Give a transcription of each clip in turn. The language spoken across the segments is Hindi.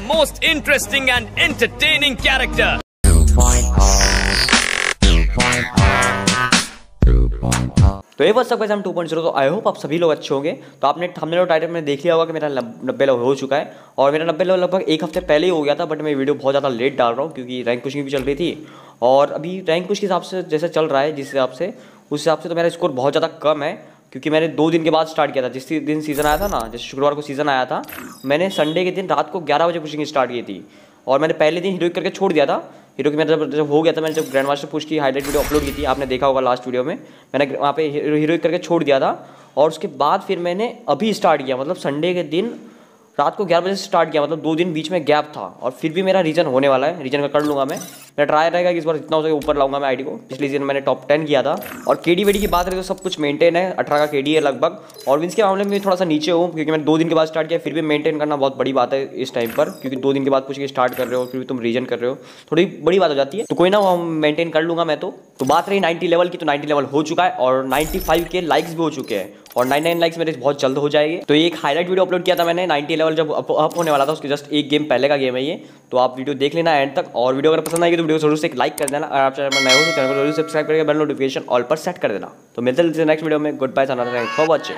most interesting and entertaining character. तो ये बस सब हम 2.0। तो आई होप आप सभी लोग अच्छे होंगे। तो आपने थंबनेल टाइटल में देख लिया होगा कि मेरा 90 लेवल हो चुका है और मेरा 90 लेवल लगभग एक हफ्ते पहले ही हो गया था। बट मैं वीडियो बहुत ज़्यादा लेट डाल रहा हूँ क्योंकि रैंक पुशिंग भी चल रही थी और अभी रैंक पुश के हिसाब से जैसे चल रहा है जिस हिसाब से उस हिसाब से तो मेरा स्कोर बहुत ज़्यादा कम है क्योंकि मैंने 2 दिन के बाद स्टार्ट किया था। जिस दिन सीज़न आया था ना, जैसे शुक्रवार को सीज़न आया था, मैंने संडे के दिन रात को 11 बजे पुशिंग स्टार्ट की थी और मैंने पहले दिन हीरोइक करके छोड़ दिया था। हीरो की मेरा जब हो गया था, मैंने जब ग्रैंड मास्टर पुश की हाईलाइट वीडियो अपलोड की थी, आपने देखा होगा लास्ट वीडियो में, मैंने वहाँ पे हीरोइक करके छोड़ दिया था और उसके बाद फिर मैंने अभी स्टार्ट किया, मतलब संडे के दिन रात को 11 बजे से स्टार्ट किया, मतलब 2 दिन बीच में गैप था और फिर भी मेरा रीजन होने वाला है। रीजन का कर लूँगा मैं ट्राई रहेगा कि इस बार जितना हो सके ऊपर लाऊंगा मैं आईडी को। पिछले सीजन मैंने टॉप 10 किया था और केडी वेडी की बात रही तो सब कुछ मेंटेन है, 18 का केडी है लगभग। और विंस के मामले में थोड़ा सा नीचे हूँ क्योंकि मैंने 2 दिन के बाद स्टार्ट किया, फिर भी मेंटेन करना बहुत बड़ी बात है इस टाइम पर, क्योंकि 2 दिन के बाद पूछ के स्टार्ट कर रहे हो फिर भी तुम रीजन कर रहे हो, थोड़ी बड़ी बात हो जाती है। तो कोई ना, वो मेंटेन कर लूँगा मैं। तो बात रही 90 लेवल की, तो 90 लेवल हो चुका है और 95 के लाइक्स भी हो चुके हैं और 99 लाइक्स मेरे बहुत जल्द हो जाएंगे। तो ये एक हाईलाइट वीडियो अपलोड किया था मैंने 90 लेवल जब अप होने वाला था, उसके जस्ट एक गेम पहले का गेम है ये। तो आप वीडियो देख लेना एंड तक, और वीडियो अगर पसंद आएगी तो वीडियो जरूर से एक लाइक कर देना। अगर आप चैनल पर नए हो तो चैनल को जरूर सब्सक्राइब करके बेल नोटिफिकेशन ऑल पर सेट कर देना। तो मिलते हैं नेक्स्ट वीडियो में। Goodbye, thanks for watching.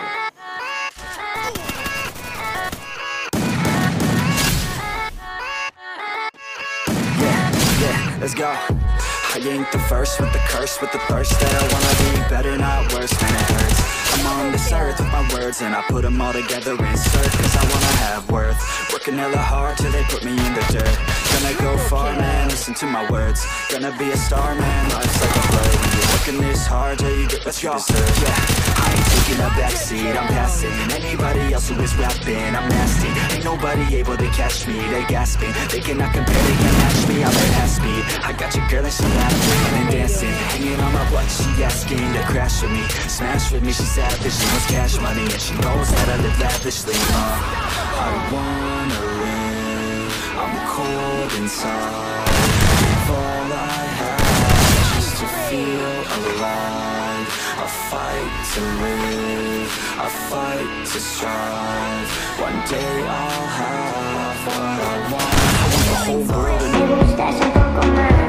Let's go. I ain't the first with the curse, with the thirst that I wanna be better, not worse, man it hurts. I'm on this earth with my words and I put them all together, insert, cause I wanna have worth. Working hella hard till they put me in the dirt. Gonna go far, man, listen to my words. Gonna be a star, man, life's like a blur. When you're working this hard, yeah, you get what you deserve. Yeah, I ain't taking a backseat, I'm passing anybody else who is rapping. I'm nasty, ain't nobody able to catch me. They gasping, they cannot compare, they can't match me. I'm at half speed, I got your girl and she laughing and dancing, hanging on my butt, she asking to crash with me, smash with me. She savage, she wants cash money and she knows that I live lavishly. I wanna live, I'm cold inside, give all I have just to feel alive. I fight to live, I fight to strive. One day I'll have what I want. I want the whole world to know.